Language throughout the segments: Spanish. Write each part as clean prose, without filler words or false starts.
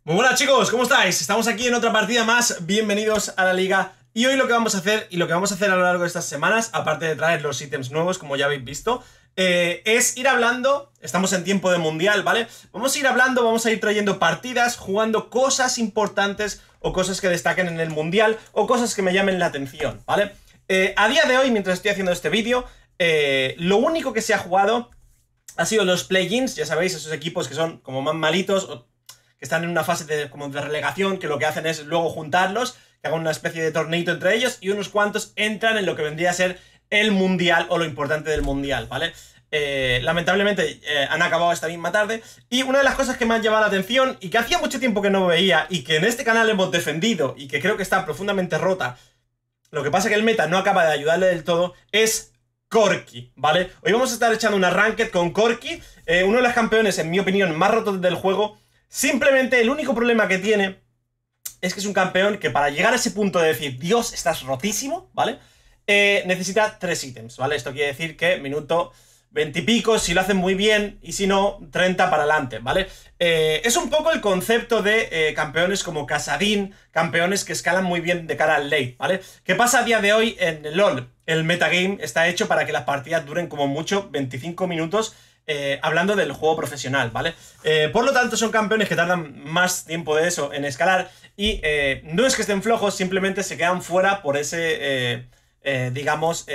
Muy buenas chicos, ¿cómo estáis? Estamos aquí en otra partida más, bienvenidos a la liga. Y hoy lo que vamos a hacer, y lo que vamos a hacer a lo largo de estas semanas, aparte de traer los ítems nuevos, como ya habéis visto, es ir hablando. Estamos en tiempo de mundial, ¿vale? Vamos a ir hablando, vamos a ir trayendo partidas, jugando cosas importantes o cosas que destaquen en el mundial o cosas que me llamen la atención, ¿vale? A día de hoy, mientras estoy haciendo este vídeo, lo único que se ha jugado ha sido los play-ins, ya sabéis, esos equipos que son como más malitos o que están en una fase como de relegación, que lo que hacen es luego juntarlos, que hagan una especie de torneito entre ellos, y unos cuantos entran en lo que vendría a ser el mundial o lo importante del mundial, ¿vale? Lamentablemente han acabado esta misma tarde, y una de las cosas que me han llamado la atención y que hacía mucho tiempo que no veía y que en este canal hemos defendido y que creo que está profundamente rota, lo que pasa que el meta no acaba de ayudarle del todo, es Corki, ¿vale? Hoy vamos a estar echando una ranked con Corki, uno de los campeones, en mi opinión, más rotos del juego. Simplemente el único problema que tiene es que es un campeón que para llegar a ese punto de decir Dios, estás rotísimo, ¿vale? Necesita 3 ítems, ¿vale? Esto quiere decir que minuto 20 y pico, si lo hacen muy bien, y si no, 30 para adelante, ¿vale? Es un poco el concepto de campeones como Casadín, campeones que escalan muy bien de cara al late, ¿vale? ¿Qué pasa a día de hoy en el LoL? El metagame está hecho para que las partidas duren como mucho 25 minutos, hablando del juego profesional, ¿vale? Por lo tanto, son campeones que tardan más tiempo de eso en escalar y no es que estén flojos, simplemente se quedan fuera por ese, digamos,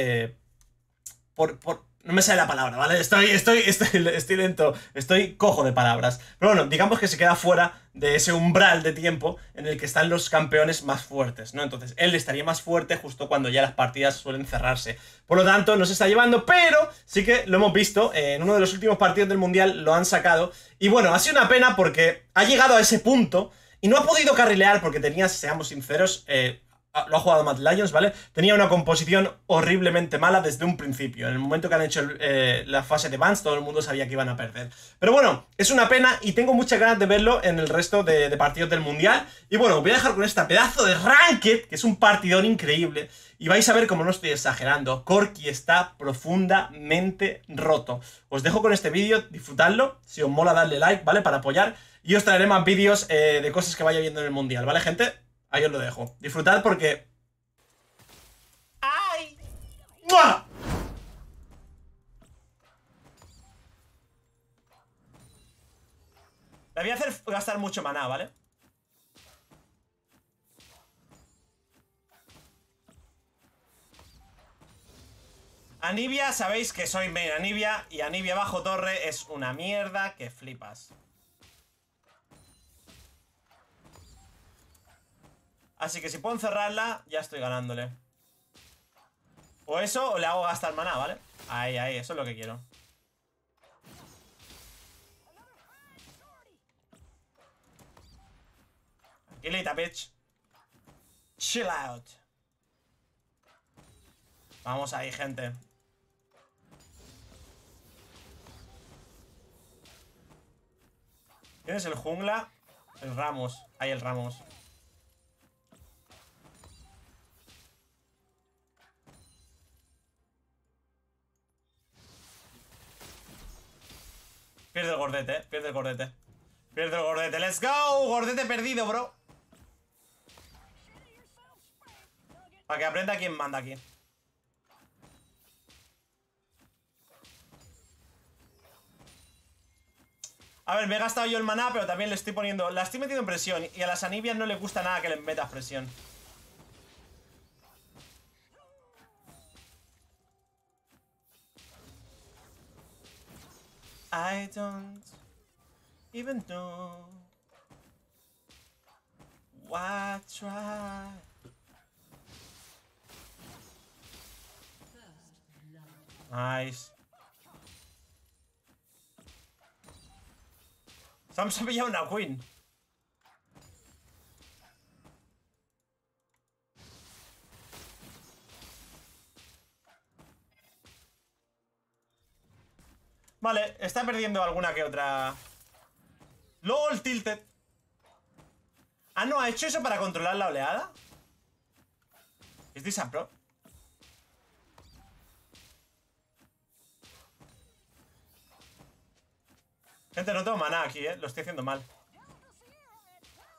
no me sale la palabra, ¿vale? Estoy lento, estoy cojo de palabras. Pero bueno, digamos que se queda fuera de ese umbral de tiempo en el que están los campeones más fuertes, ¿no? Entonces, él estaría más fuerte justo cuando ya las partidas suelen cerrarse. Por lo tanto, no se está llevando, pero sí que lo hemos visto, en uno de los últimos partidos del Mundial lo han sacado. Y bueno, ha sido una pena porque ha llegado a ese punto y no ha podido carrilear porque tenía, seamos sinceros, lo ha jugado Mad Lions, ¿vale? Tenía una composición horriblemente mala desde un principio. En el momento que han hecho la fase de bans, todo el mundo sabía que iban a perder. Pero bueno, es una pena y tengo muchas ganas de verlo en el resto de partidos del Mundial. Y bueno, os voy a dejar con esta pedazo de Ranked, que es un partidón increíble. Y vais a ver cómo no estoy exagerando. Corki está profundamente roto. Os dejo con este vídeo, disfrutadlo. Si os mola, darle like, ¿vale? Para apoyar. Y os traeré más vídeos de cosas que vaya viendo en el Mundial, ¿vale, gente? Ahí os lo dejo. Disfrutad porque... ¡Ay! ¡Mua! La voy a hacer gastar mucho maná, ¿vale? Anivia, sabéis que soy main Anivia. Y Anivia bajo torre es una mierda que flipas. Así que si puedo encerrarla, ya estoy ganándole. O eso, o le hago gastar maná, ¿vale? Ahí, ahí, eso es lo que quiero. Tranquilita, bitch. Chill out. Vamos ahí, gente. ¿Quién es el jungla? El Ramos. Ahí el Ramos. Pierde el gordete, pierde el gordete. Pierde el gordete, let's go. Gordete perdido, bro. Para que aprenda quién manda aquí. A ver, me he gastado yo el maná, pero también le estoy poniendo... La estoy metiendo en presión. Y a las Anivias no les gusta nada que les metas presión. I don't even know what try. Nice. Se ha pillado una queen. Vale, está perdiendo alguna que otra. LOL tilted. Ah, no, ha hecho eso para controlar la oleada. ¿Es this a pro? Gente, no tengo maná aquí, lo estoy haciendo mal.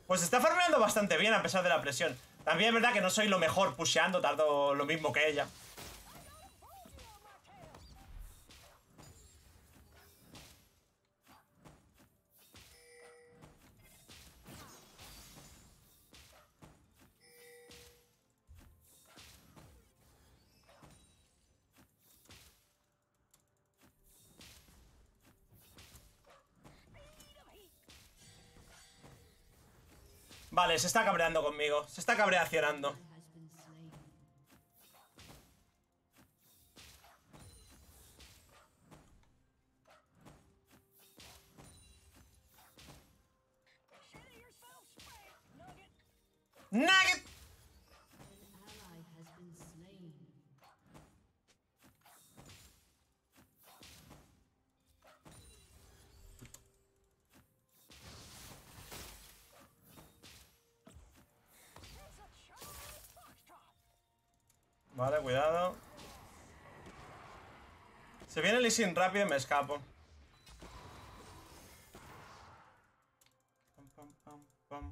Pues está farmeando bastante bien a pesar de la presión. También es verdad que no soy lo mejor pusheando, tardo lo mismo que ella. Vale, se está cabreando conmigo. Se está cabreacionando. Nugget. Vale, cuidado. Se viene el Lee Sin rápido y me escapo. Pam, pam, pam, pam.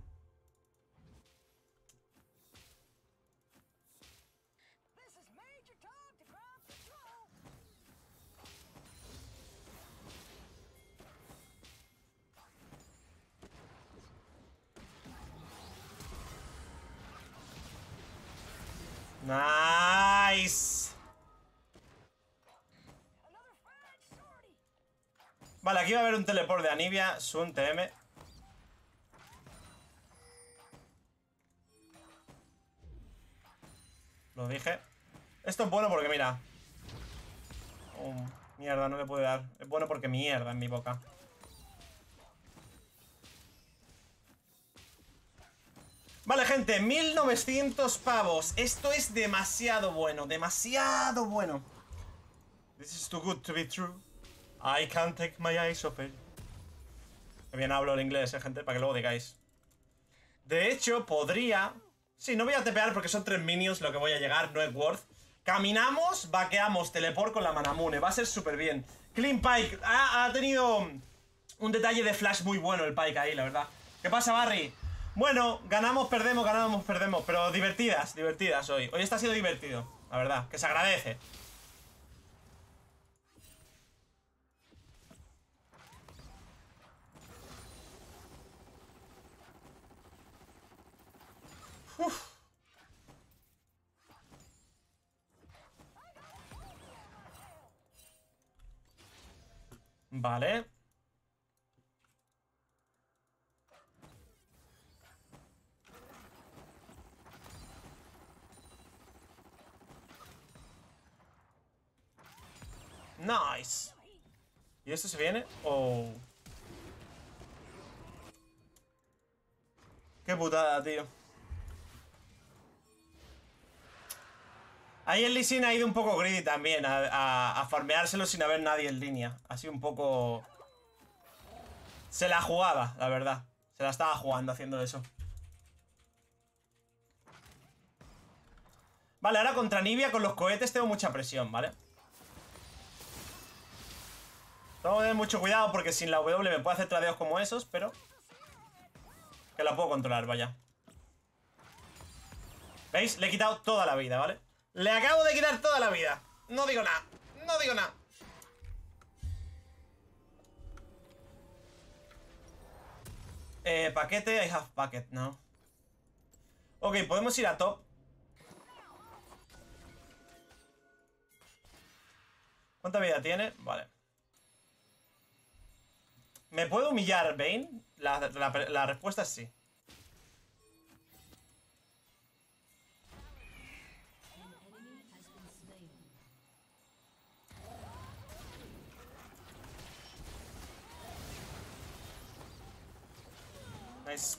Nice. Vale, aquí va a haber un teleport de Anivia, Sun TM. Lo dije. Esto es bueno porque mira. Mierda, no le puedo dar. Es bueno porque mierda en mi boca. Vale, gente, 1900 pavos. Esto es demasiado bueno, demasiado bueno. This is too good to be true. I can't take my eyes off it. Que bien hablo el inglés, gente, para que luego digáis. De hecho, podría... Sí, no voy a tepear porque son 3 minions lo que voy a llegar, no es worth. Caminamos, vaqueamos, teleport con la Manamune. Va a ser súper bien. Clean Pike. Ha tenido un detalle de flash muy bueno el Pike ahí, la verdad. ¿Qué pasa, Barry? Bueno, ganamos, perdemos, pero divertidas hoy. Hoy está siendo divertido, la verdad, que se agradece. Uf. Vale. Nice. ¿Y esto se viene? Oh. Qué putada, tío. Ahí el Lee Sin ha ido un poco greedy también, a farmeárselo sin haber nadie en línea. Ha sido un poco... Se la jugaba, la verdad. Se la estaba jugando haciendo eso. Vale, ahora contra Anivia con los cohetes tengo mucha presión, ¿vale? Tengo que tener mucho cuidado porque sin la W me puede hacer tradeos como esos, pero... que la puedo controlar, vaya. ¿Veis? Le he quitado toda la vida, ¿vale? Le acabo de quitar toda la vida. No digo nada, no digo nada. Paquete, I have packet, no. Ok, podemos ir a top. ¿Cuánta vida tiene? Vale. ¿Me puede humillar Vayne? La respuesta es sí. Nice.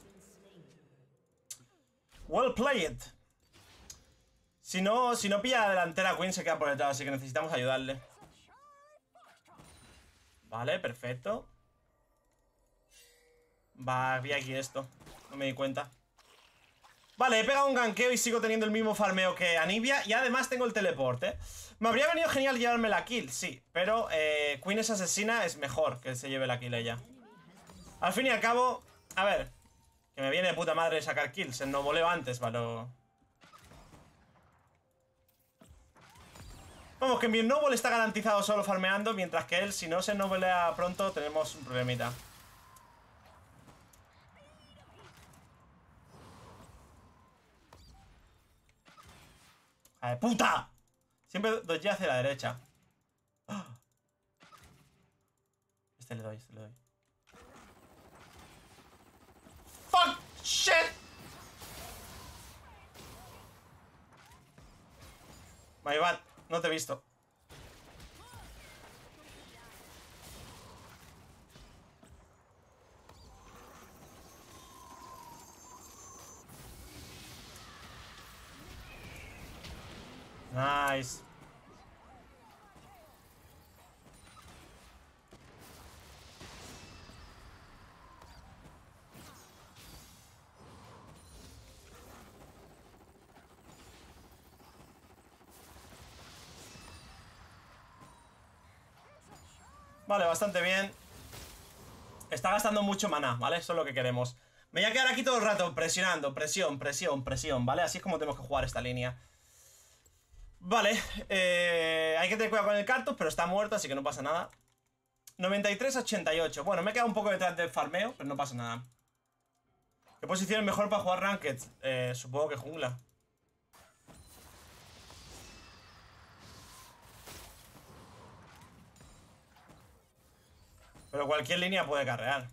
Well played. Si no pilla la delantera, Queen se queda por detrás, así que necesitamos ayudarle. Vale, perfecto. Va, vi aquí esto. No me di cuenta. Vale, he pegado un ganqueo y sigo teniendo el mismo farmeo que Anivia. Y además tengo el teleporte. Me habría venido genial llevarme la kill, sí. Pero Queen es asesina, es mejor que se lleve la kill ella. Al fin y al cabo, a ver, Que me viene de puta madre sacar kills. El no voleo antes, ¿vale? Vamos, que mi snowball está garantizado solo farmeando, mientras que él, si no se snowballea pronto, tenemos un problemita. ¡Ay, puta! Siempre doy hacia la derecha. Este le doy. ¡Fuck! ¡Shit! My bad, no te he visto. Nice. Vale, bastante bien. Está gastando mucho maná, ¿vale? Eso es lo que queremos. Me voy a quedar aquí todo el rato presionando. Presión, ¿vale? Así es como tenemos que jugar esta línea. Vale, hay que tener cuidado con el Cartus, pero está muerto, así que no pasa nada. 93-88. Bueno, me he quedado un poco detrás del farmeo, pero no pasa nada. ¿Qué posición es mejor para jugar Ranked? Supongo que jungla. Pero cualquier línea puede carrear.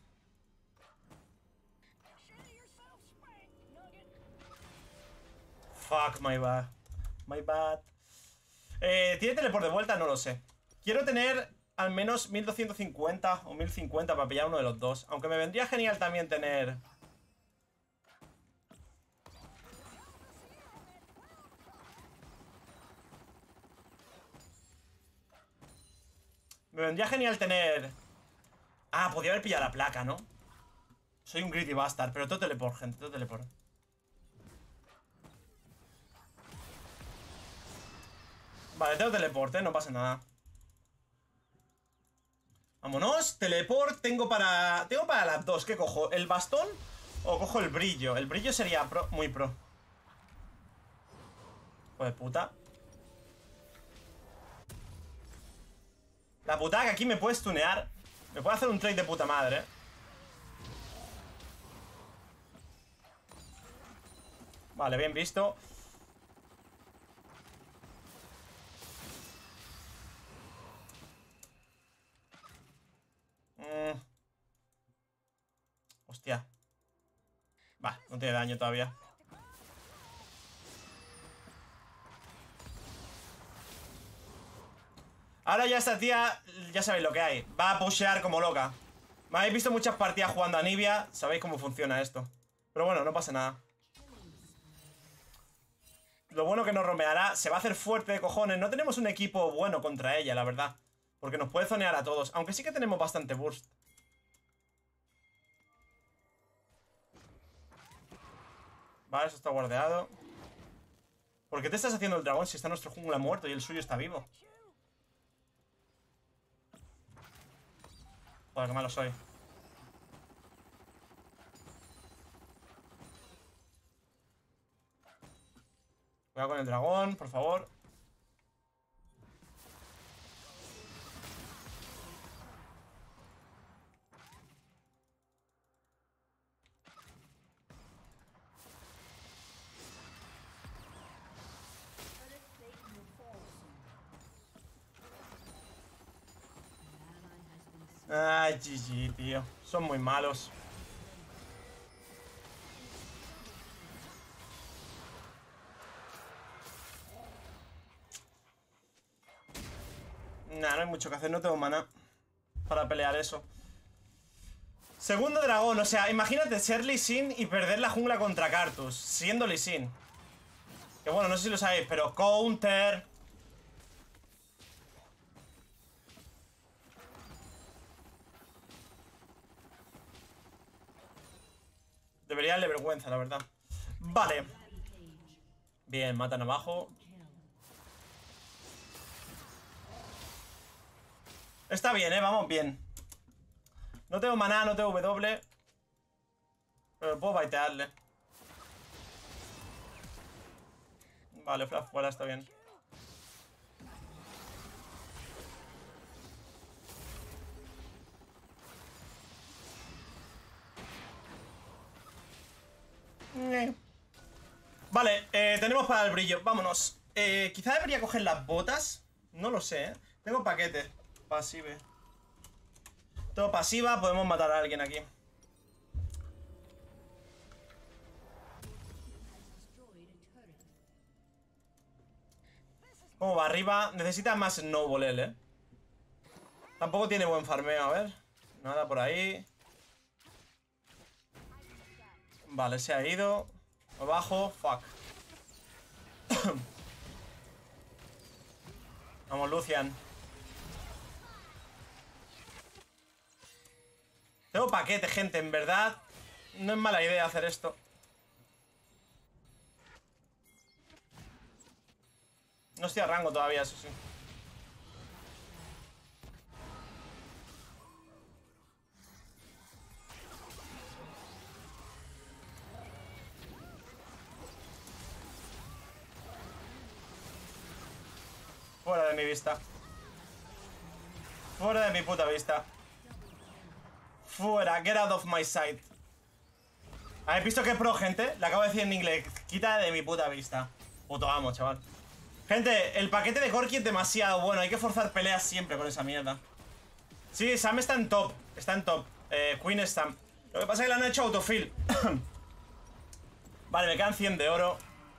Fuck, my bad. My bad. ¿Tiene teleport de vuelta? No lo sé. Quiero tener al menos 1250 o 1050 para pillar uno de los dos. Aunque me vendría genial también tener... Me vendría genial tener... Ah, podría haber pillado la placa, ¿no? Soy un greedy bastard, pero todo teleport, gente, todo teleport. Vale, tengo teleport, no pasa nada. Vámonos, teleport tengo para... Tengo para las dos, ¿qué cojo? ¿El bastón o cojo el brillo? El brillo sería pro, muy pro. Joder, puta. La putada que aquí me puedes tunear. Me puede hacer un trade de puta madre. Vale, bien visto. Hostia. Va, no tiene daño todavía. Ahora ya esta tía, ya sabéis lo que hay. Va a pushear como loca. Me habéis visto muchas partidas jugando a Nibia. Sabéis cómo funciona esto. Pero bueno, no pasa nada. Lo bueno que nos romeará. Se va a hacer fuerte de cojones. No tenemos un equipo bueno contra ella, la verdad. Porque nos puede zonear a todos. Aunque sí que tenemos bastante burst. Vale, eso está guardeado. ¿Por qué te estás haciendo el dragón si está nuestro jungla muerto y el suyo está vivo? Joder, qué malo soy. Cuidado con el dragón, por favor. Ay, GG, tío. Son muy malos. Nah, no hay mucho que hacer. No tengo mana para pelear eso. Segundo dragón. O sea, imagínate ser Lee Sin y perder la jungla contra Cartus siendo Lee Sin. Que bueno, no sé si lo sabéis, pero counter... Debería darle vergüenza, la verdad. Vale. Bien, matan abajo. Está bien, vamos bien. No tengo maná, no tengo W. Pero puedo baitearle. Vale, flash fuera, está bien. Vale, tenemos para el brillo, vámonos. Quizá debería coger las botas. No lo sé, ¿eh? Tengo paquete. Pasive. Tengo pasiva, podemos matar a alguien aquí. ¿Cómo va arriba? Necesita más snowball él, ¿eh? Tampoco tiene buen farmeo, a ver. Nada por ahí. Vale, se ha ido. Abajo, fuck. Vamos, Lucian. Tengo paquete, gente, en verdad. No es mala idea hacer esto. No estoy a rango todavía, eso sí. Fuera de mi vista. Fuera de mi puta vista. Fuera, get out of my sight. ¿Habéis visto qué pro, gente? Le acabo de decir en inglés. Quita de mi puta vista. Puto amo, chaval. Gente, el paquete de Corki es demasiado bueno. Hay que forzar peleas siempre con esa mierda. Sí, Sam está en top. Está en top. Queen es Sam. Lo que pasa es que le han hecho autofill. Vale, me quedan 100 de oro.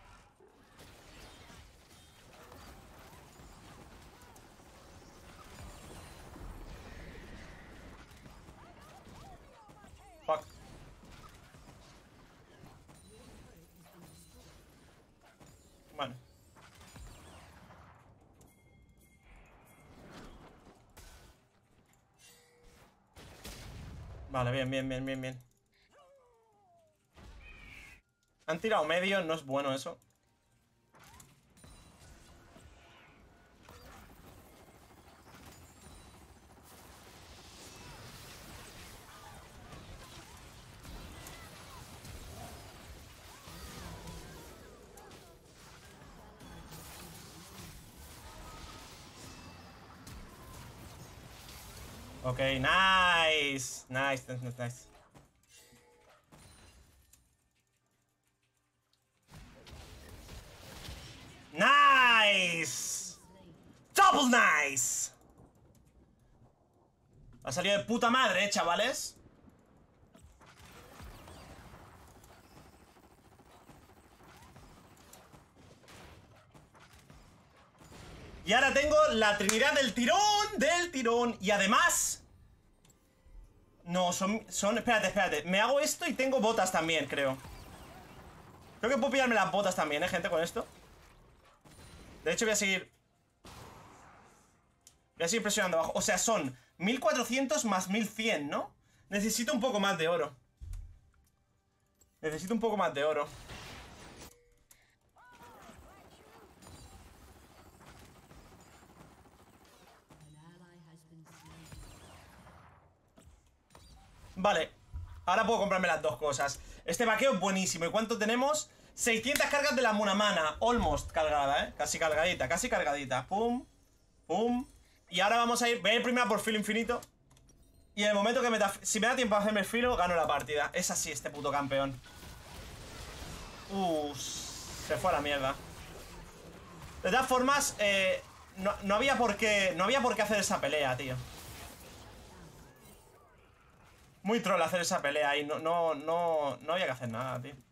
Fuck. Bueno. Vale, bien. Han tirado medio, no es bueno eso. Ok, nice. Nice. Nice. Double nice. Ha salido de puta madre, chavales. Y ahora tengo la trinidad del tirón. Y además... No, son... Espérate. Me hago esto y tengo botas también, creo. Creo que puedo pillarme las botas también, gente, con esto. De hecho, voy a seguir presionando abajo. O sea, son 1400 más 1100, ¿no? Necesito un poco más de oro. Vale, ahora puedo comprarme las dos cosas. Este vaqueo es buenísimo. ¿Y cuánto tenemos? 600 cargas de la Munamana. Almost cargada, casi cargadita. Pum. Y ahora vamos a ir, voy a ir primero por filo infinito. Y en el momento que si me da tiempo a hacerme el filo, gano la partida. Es así este puto campeón. Se fue a la mierda. De todas formas, no había por qué hacer esa pelea, tío. Muy troll hacer esa pelea y no había que hacer nada, tío.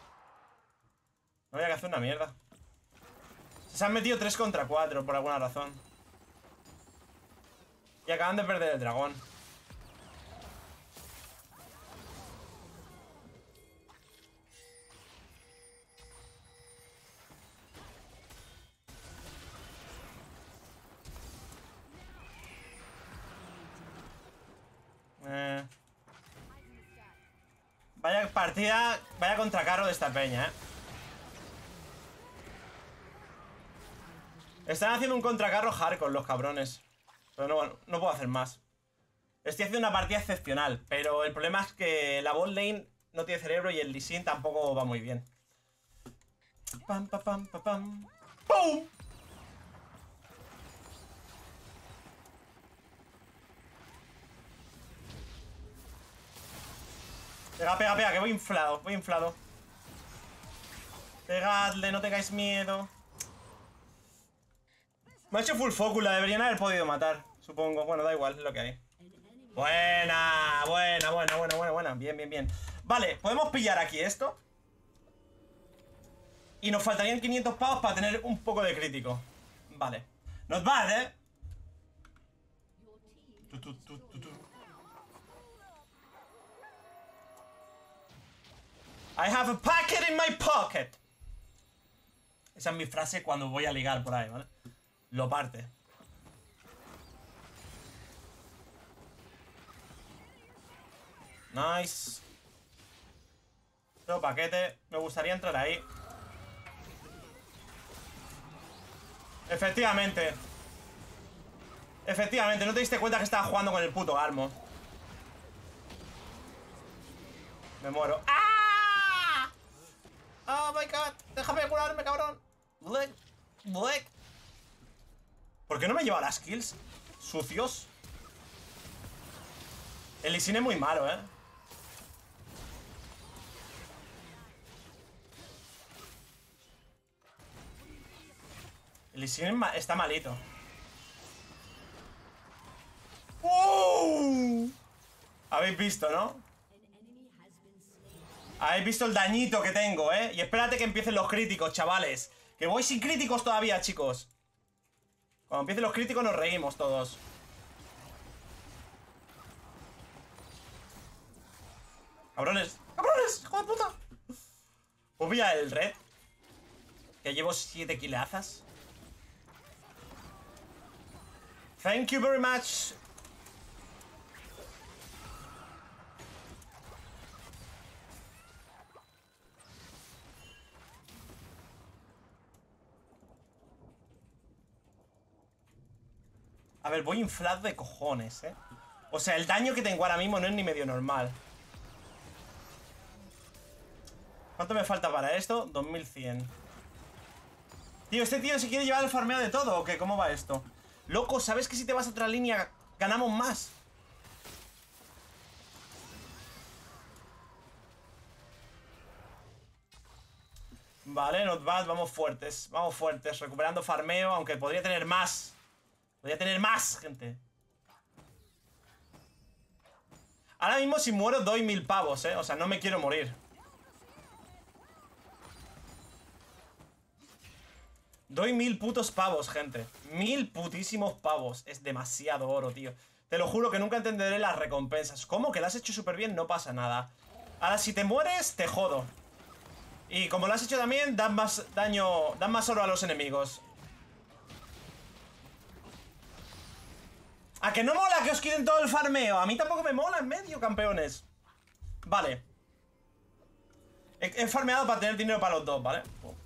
No había que hacer una mierda. Se han metido 3 contra 4 por alguna razón. Y acaban de perder el dragón. Vaya partida, vaya contracarro de esta peña, Están haciendo un contracarro hardcore los cabrones. Pero no puedo hacer más. Estoy haciendo una partida excepcional, pero el problema es que la bot lane no tiene cerebro y el Lee Sin tampoco va muy bien. Pam, pam, pam, pam, pam. ¡Pum! Pega, pega, pega, que voy inflado, voy inflado. Pegadle, no tengáis miedo. Me ha hecho full focus, la deberían haber podido matar, supongo. Bueno, da igual, es lo que hay. Buena, buena, buena, buena, buena, buena. Bien, bien, bien. Vale, podemos pillar aquí esto. Y nos faltarían 500 pavos para tener un poco de crítico. Vale. Not bad, ¿eh? I have a packet in my pocket. Esa es mi frase cuando voy a ligar por ahí, ¿vale? Lo parte. Nice. Otro paquete. Me gustaría entrar ahí. Efectivamente. Efectivamente, no te diste cuenta que estaba jugando con el puto Armo. Me muero. ¡Ah! Oh my god. Déjame curarme, cabrón. Blech. Blech. ¿Por qué no me lleva las kills? Sucios. El Lee Sin es muy malo, ¿eh? El Lee Sin está malito. Habéis visto, ¿no? Habéis visto el dañito que tengo, ¿eh? Y espérate que empiecen los críticos, chavales. Que voy sin críticos todavía, chicos. Cuando empiecen los críticos nos reímos todos. ¡Cabrones! ¡Cabrones! ¡Hijo de puta! Pues voy a el red. Que llevo 7 kilazas. Thank you very much. A ver, voy inflado de cojones, ¿eh? O sea, el daño que tengo ahora mismo no es ni medio normal. ¿Cuánto me falta para esto? 2100. Tío, este tío se quiere llevar el farmeo de todo, ¿o qué? ¿Cómo va esto? Loco, ¿sabes que si te vas a otra línea ganamos más? Vale, not bad, vamos fuertes, recuperando farmeo, aunque podría tener más. Podría tener más, gente. Ahora mismo si muero doy 1000 pavos, o sea, no me quiero morir. Doy 1000 putos pavos, gente. 1000 putísimos pavos. Es demasiado oro, tío. Te lo juro que nunca entenderé las recompensas. ¿Cómo? Que lo has hecho súper bien, no pasa nada. Ahora, si te mueres, te jodo. Y como lo has hecho también, dan más daño, dan más oro a los enemigos. ¿A que no mola que os quiten todo el farmeo? A mí tampoco me mola en medio, campeones. Vale. He farmeado para tener dinero para los dos, ¿vale?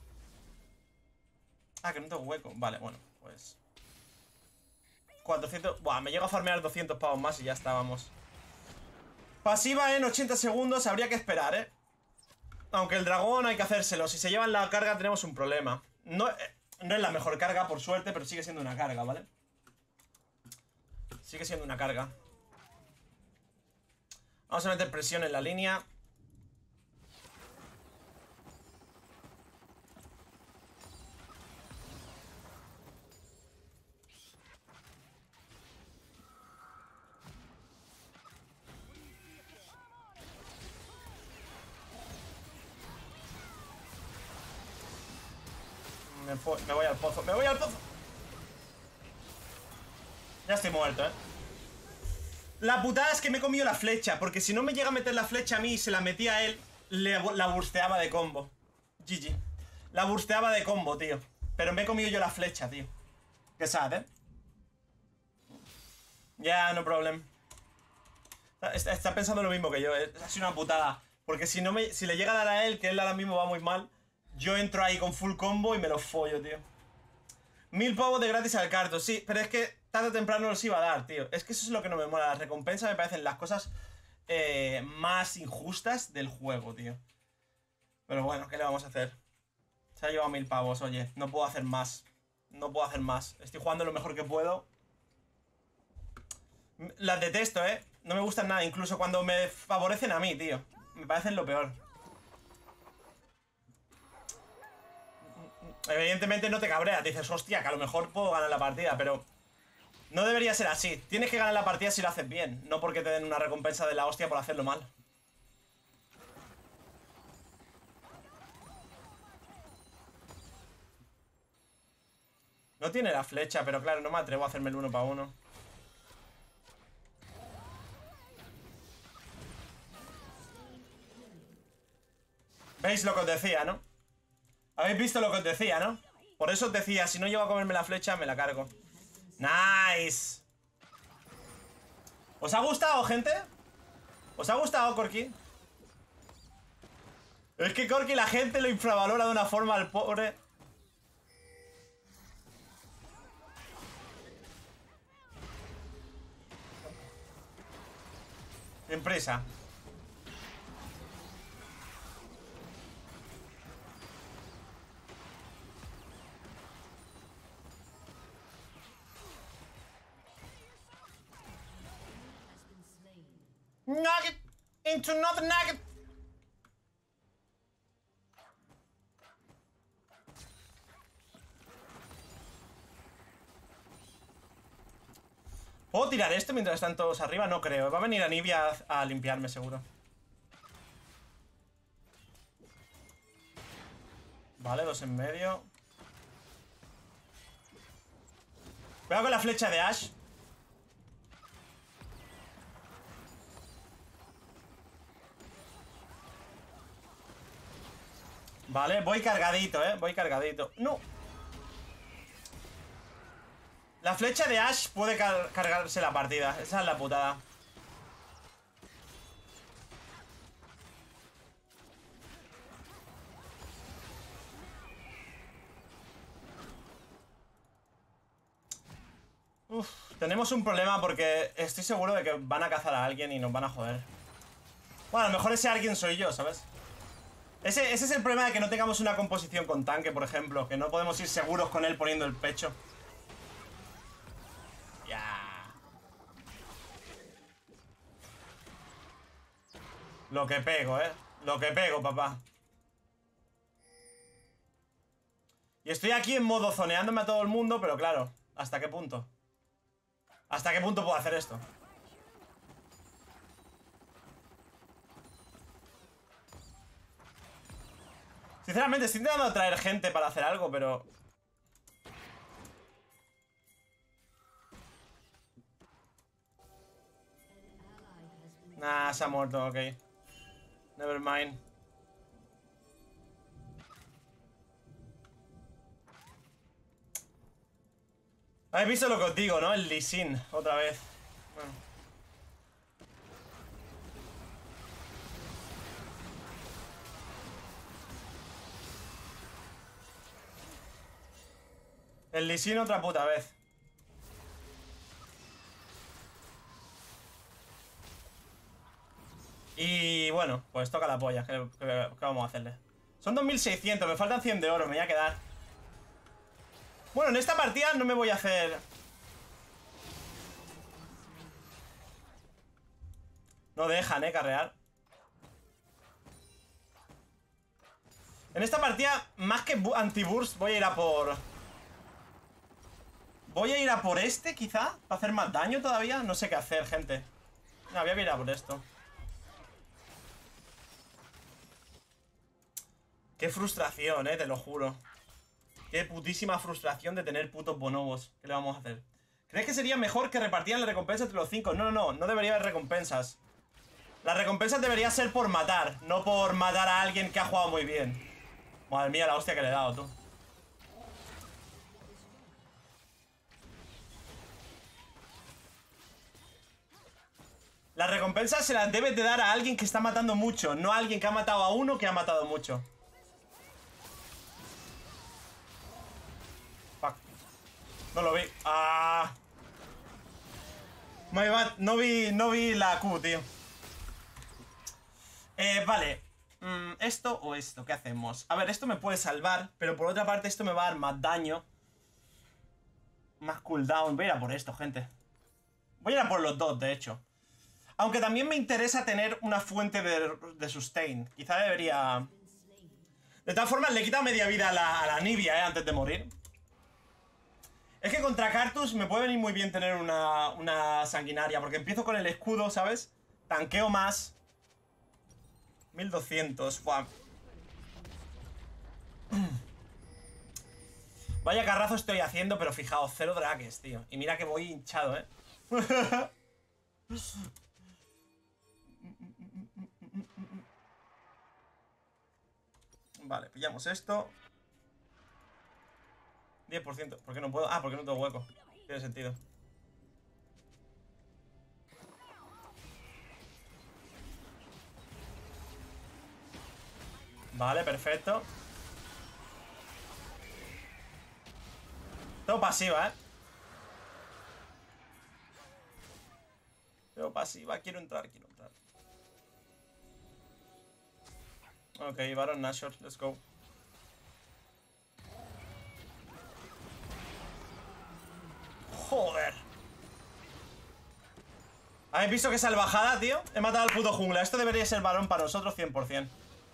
Ah, que no tengo hueco. Vale, bueno, pues 400... Buah, me llego a farmear 200 pavos más y ya estábamos. Pasiva en 80 segundos. Habría que esperar, Aunque el dragón hay que hacérselo. Si se llevan la carga tenemos un problema. No es la mejor carga, por suerte, pero sigue siendo una carga, ¿vale? Sigue siendo una carga. Vamos a meter presión en la línea. Me voy al pozo, me voy al pozo. Ya estoy muerto, La putada es que me he comido la flecha, porque si no me llega a meter la flecha a mí y se la metía a él, la bursteaba de combo. GG. La bursteaba de combo, tío. Pero me he comido yo la flecha, tío. Qué sad, Ya, no problem. Está pensando lo mismo que yo, Ha sido una putada. Porque si le llega a dar a él, que él ahora mismo va muy mal, yo entro ahí con full combo y me lo follo, tío. 1000 pavos de gratis al carto, sí, pero es que tarde o temprano los iba a dar, tío. Es que eso es lo que no me mola. Las recompensas me parecen las cosas más injustas del juego, tío. Pero bueno, ¿qué le vamos a hacer? Se ha llevado 1000 pavos, oye. No puedo hacer más. No puedo hacer más. Estoy jugando lo mejor que puedo. Las detesto, ¿eh? No me gustan nada, incluso cuando me favorecen a mí, tío. Me parecen lo peor. Evidentemente no te cabreas, dices, hostia, que a lo mejor puedo ganar la partida, pero no debería ser así. Tienes que ganar la partida si lo haces bien, no porque te den una recompensa de la hostia por hacerlo mal. No tiene la flecha, pero claro, no me atrevo a hacerme el 1 para 1. ¿Veis lo que os decía, no? ¿Habéis visto lo que os decía, no? Por eso os decía, si no llego a comerme la flecha, me la cargo. ¡Nice! ¿Os ha gustado, gente? ¿Os ha gustado, Corki? Es que Corki la gente lo infravalora de una forma al pobre. Empresa. Nugget into another nugget. ¿Puedo tirar esto mientras están todos arriba? No creo. Va a venir Anivia a limpiarme, seguro. Vale, 2 en medio. Cuidado con la flecha de Ash. Vale, voy cargadito, voy cargadito. ¡No! La flecha de Ash puede cargarse la partida. Esa es la putada. Uf, tenemos un problema porque estoy seguro de que van a cazar a alguien y nos van a joder. Bueno, a lo mejor ese alguien soy yo, ¿sabes? Ese es el problema de que no tengamos una composición con tanque, por ejemplo. Que no podemos ir seguros con él poniendo el pecho. Ya. Lo que pego, lo que pego, papá. Y estoy aquí en modo zoneándome a todo el mundo, pero claro, ¿hasta qué punto? ¿Hasta qué punto puedo hacer esto? Sinceramente, estoy intentando atraer gente para hacer algo, pero... Nah, se ha muerto, ok. Never mind. Habéis visto lo que os digo, ¿no? El Lee Sin, otra vez. Bueno. El Lee Sin otra puta vez. Y bueno, pues toca la polla. ¿Qué vamos a hacerle? Son 2600, me faltan 100 de oro, me voy a quedar. Bueno, en esta partida no me voy a hacer... No dejan, carrear. En esta partida, más que anti-burst, voy a ir a por... Voy a ir a por este, quizá, para hacer más daño todavía. No sé qué hacer, gente. No, voy a ir a por esto. Qué frustración, te lo juro. Qué putísima frustración de tener putos bonobos. ¿Qué le vamos a hacer? ¿Crees que sería mejor que repartieran la recompensa entre los 5? No, no, no, no debería haber recompensas. Las recompensas debería ser por matar, no por matar a alguien que ha jugado muy bien. Madre mía, la hostia que le he dado, tú. Las recompensas se las debes de dar a alguien que está matando mucho, no a alguien que ha matado a uno que ha matado mucho. Fuck. No lo vi. Ah. My bad. No vi la Q, tío. Vale. ¿Esto o esto? ¿Qué hacemos? A ver, esto me puede salvar, pero por otra parte esto me va a dar más daño. Más cooldown. Voy a ir a por esto, gente. Voy a ir a por los dos, de hecho. Aunque también me interesa tener una fuente de sustain. Quizá debería... De todas formas, le quita media vida a la Nibia, antes de morir. Es que contra Cartus me puede venir muy bien tener una sanguinaria, porque empiezo con el escudo, ¿sabes? Tanqueo más. 1200, buah. Vaya carrazo estoy haciendo, pero fijaos, 0 draques, tío. Y mira que voy hinchado, ¿eh? Vale, pillamos esto. 10%. ¿Por qué no puedo? Ah, porque no tengo hueco. Tiene sentido. Vale, perfecto. Tengo pasiva, ¿eh? Tengo pasiva. Quiero entrar, quiero entrar. Ok, Baron Nashor, let's go. Joder. ¿Habéis visto qué salvajada, tío? He matado al puto jungla. Esto debería ser varón para nosotros 100%.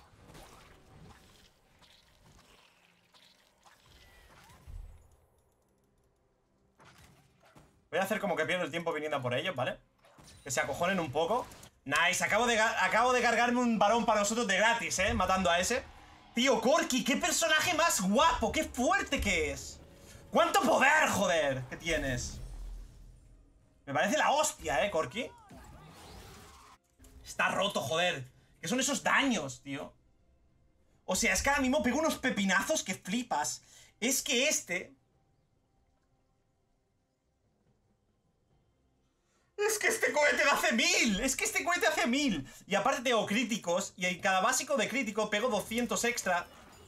Voy a hacer como que pierdo el tiempo viniendo a por ellos, ¿vale? Que se acojonen un poco. Nice, acabo de cargarme un varón para nosotros de gratis, matando a ese. Tío, Corki, qué personaje más guapo. Qué fuerte que es. ¡Cuánto poder, joder! Que tienes. Me parece la hostia, Corki. Está roto, joder. ¿Qué son esos daños, tío? O sea, es que ahora mismo pego unos pepinazos que flipas. Es que este... Es que este cohete hace 1000. Es que este cohete hace 1000. Y aparte tengo críticos. Y en cada básico de crítico pego 200 extra.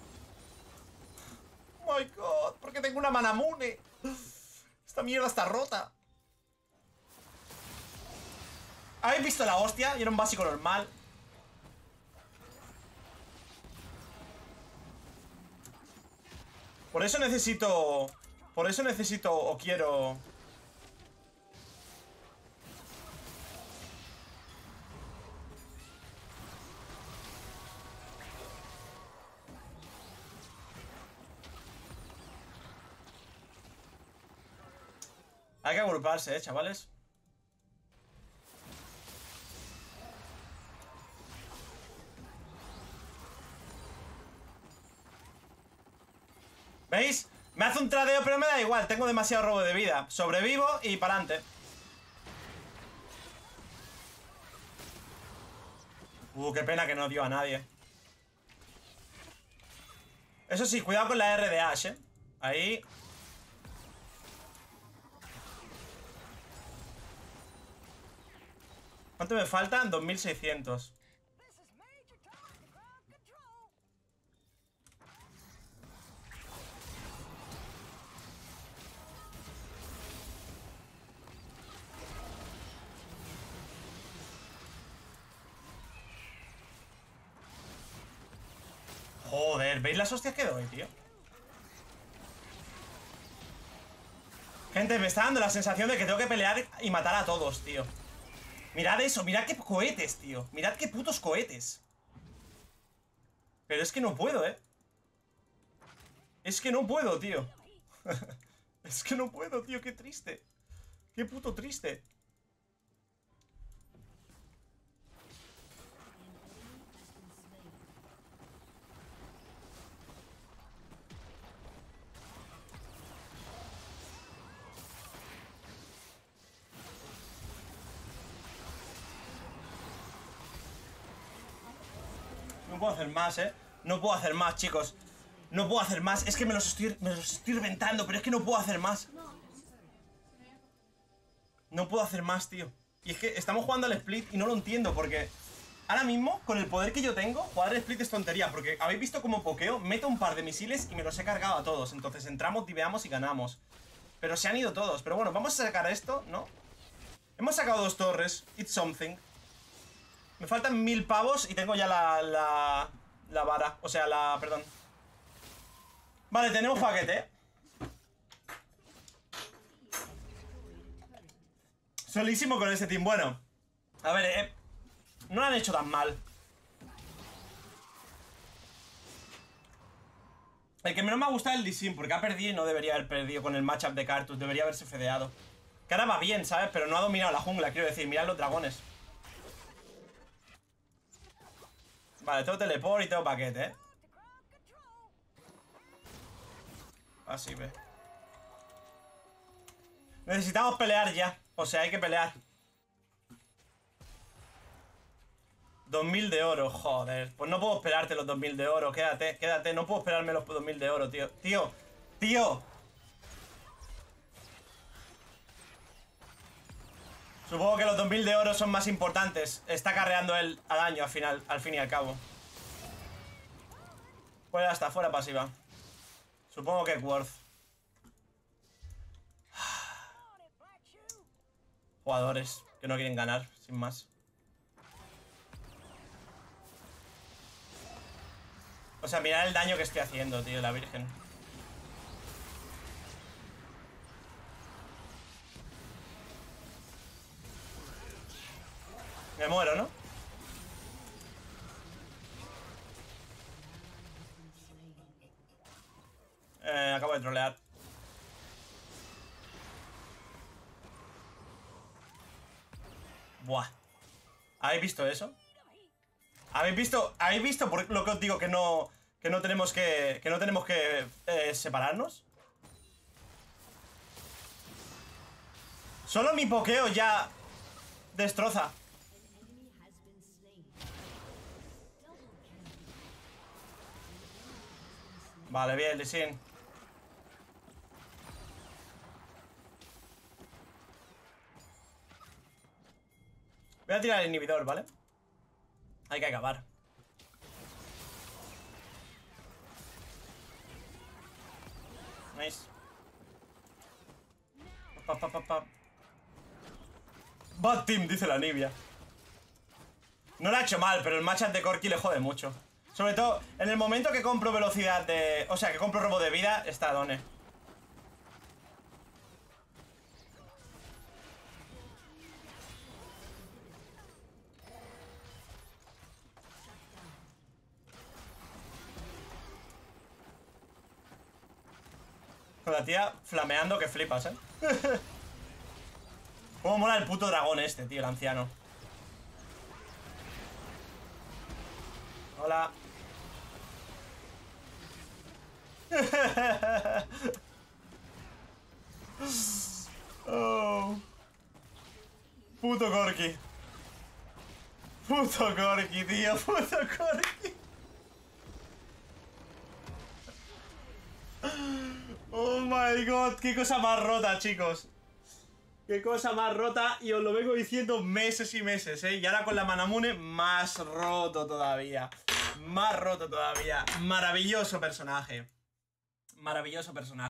Oh my god, ¿por qué tengo una Manamune? Esta mierda está rota. ¿Habéis visto la hostia? Y era un básico normal. Por eso necesito... o quiero... Hay que agruparse, chavales. ¿Veis? Me hace un tradeo, pero me da igual. Tengo demasiado robo de vida. Sobrevivo y pa'lante. Qué pena que no dio a nadie. Eso sí, cuidado con la R de Ashe, Ahí. ¿Cuánto me faltan? 2600. Joder, ¿veis las hostias que doy, tío? Gente, me está dando la sensación de que tengo que pelear y matar a todos, tío. Mirad eso, mirad qué cohetes, tío. Mirad qué putos cohetes. Pero es que no puedo, Es que no puedo, tío. Es que no puedo, tío, qué triste. Qué puto triste. No puedo hacer más, No puedo hacer más, chicos. No puedo hacer más. Es que me los estoy reventando, pero es que no puedo hacer más. No puedo hacer más, tío. Y es que estamos jugando al split y no lo entiendo porque... Ahora mismo, con el poder que yo tengo, jugar al split es tontería. Porque habéis visto cómo pokeo, meto un par de misiles y me los he cargado a todos. Entonces entramos, diveamos y ganamos. Pero se han ido todos. Pero bueno, vamos a sacar esto, ¿no? Hemos sacado 2 torres. It's something. Me faltan 1000 pavos y tengo ya la vara. O sea, perdón. Vale, tenemos paquete, ¿eh? Solísimo con ese team. Bueno, a ver, no lo han hecho tan mal. El que menos me ha gustado es el Lee Sin, porque ha perdido y no debería haber perdido con el matchup de Cartus. Debería haberse fedeado. Que ahora va bien, ¿sabes? Pero no ha dominado la jungla, quiero decir. Mirad los dragones. Vale, tengo teleport y tengo paquete, ¿eh? Así ve. Necesitamos pelear ya. O sea, hay que pelear. 2000 de oro, joder. Pues no puedo esperarte los 2000 de oro. Quédate, quédate. No puedo esperarme los 2000 de oro, tío. Tío. Supongo que los 2000 de oro son más importantes. Está carreando él a daño al fin y al cabo. Pues ya está, fuera pasiva. Supongo que es worth. Jugadores que no quieren ganar, sin más. O sea, mirad el daño que estoy haciendo, tío, la virgen. Me muero, ¿no? Acabo de trolear. Buah. ¿Habéis visto eso? ¿Habéis visto por lo que os digo que no tenemos que separarnos? Solo mi pokeo ya destroza. Vale, bien, Lee Sin. Voy a tirar el inhibidor, ¿vale? Hay que acabar. Nice. Bad team, dice la Nibia. No lo ha hecho mal, pero el matchup de Corki le jode mucho. Sobre todo, en el momento que compro velocidad de... O sea, que compro robo de vida, está Done. Con la tía flameando que flipas, ¿eh? Cómo mola el puto dragón este, tío, el anciano. Hola. Oh. Puto Corki. Puto Corki, tío. Puto Corki. Oh my god, qué cosa más rota, chicos. Qué cosa más rota. Y os lo vengo diciendo meses y meses, ¿eh? Y ahora con la Manamune, más roto todavía. Más roto todavía. Maravilloso personaje. Maravilloso personaje.